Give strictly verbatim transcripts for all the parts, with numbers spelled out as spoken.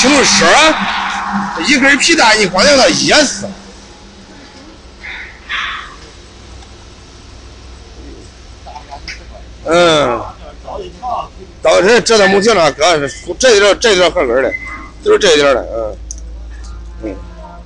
青色，一根皮带你光让它噎死。嗯，到这这都没劲了，哥，这点这点合根的，就是这点的，嗯嗯。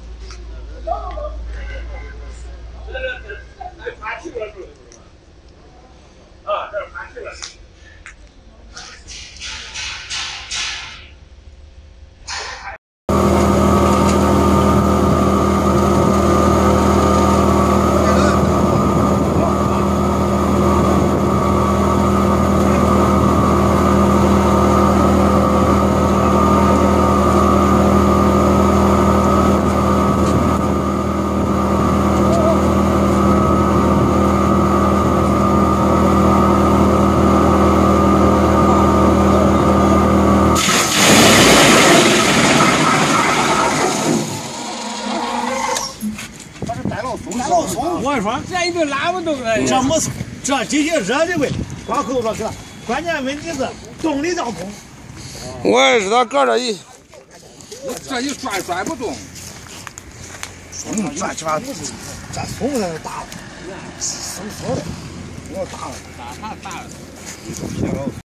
我说这一顿拉不动了，这没错，这这些热的味，光口说哥，关键问题是动力道动。 我也知道搁这一， 这一拽拽不动。 嗯，转起码不是，这松在那大了，松松的，我大了， 大大大了。